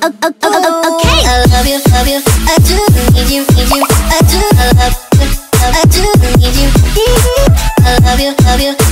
Okay. I love you, I do need you, I do, I love you, I do need you. I love you,